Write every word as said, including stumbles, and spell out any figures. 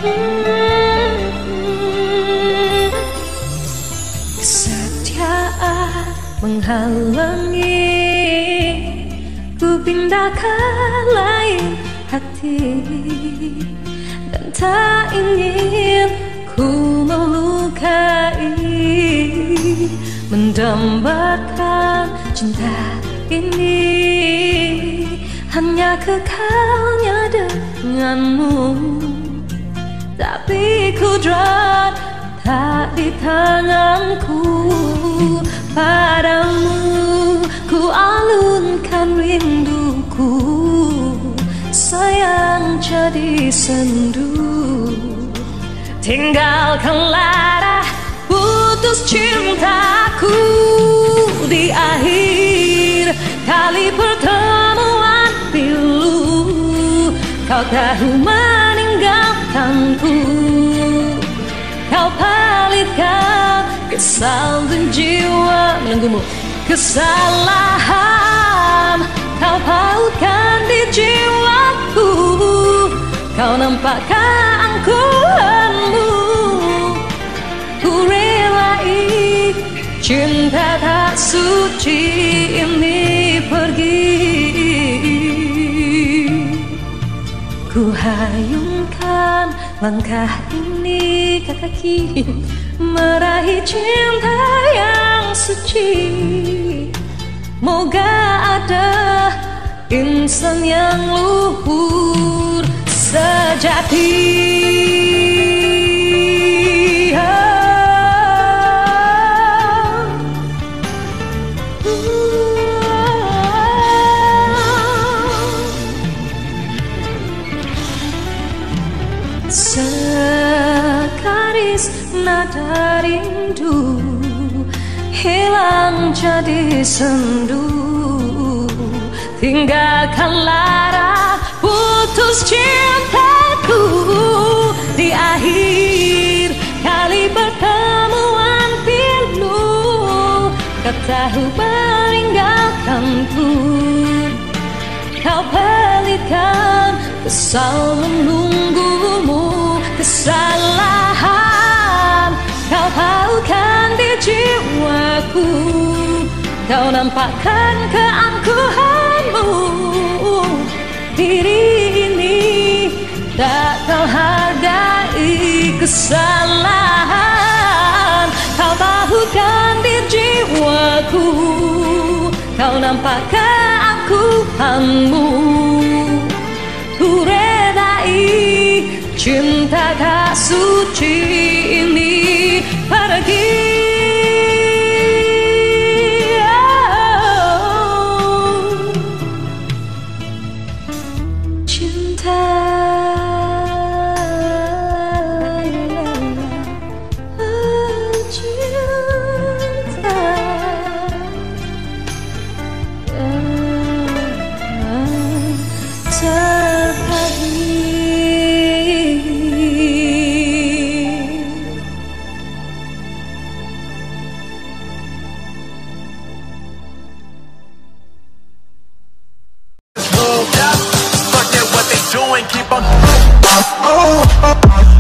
Kesetiaan menghalangi ku pindah ke lain hati, dan tak ingin ku melukai, mendambakan cinta ini hanya kekalnya denganmu. Tapi kudrat tak di tanganku, padamu ku alunkan rinduku, sayang jadi sendu. Tinggalkanlah dah putus cintaku di akhir kali pertemuan pilu. Kau tahu meninggalkanku, kau palitkan kesal dan jiwa menunggumu. Kesalahan kau pautkan di jiwaku, kau nampak keangkuhanmu. Ku relai cinta tak suci ini pergi. Ku hayungkan langkah ini ke kaki, meraih cinta yang suci. Moga ada insan yang luhur sejati. Sekaris nada rindu hilang jadi sendu. Tinggalkanlah dah putus cintaku di akhir kali pertemuan pilu. Kau tahu meninggalkanku, kau pelitkan kesal menunggumu. Kesalahan kau pautkan di jiwaku, kau nampakkan keangkuhanmu. Diri ini tak kau hargai. Kesalahan kau pautkan di jiwaku, kau nampak keangkuhanmu. Ku redai cinta tak suci ini pergi. Keep on. Oh, oh, oh.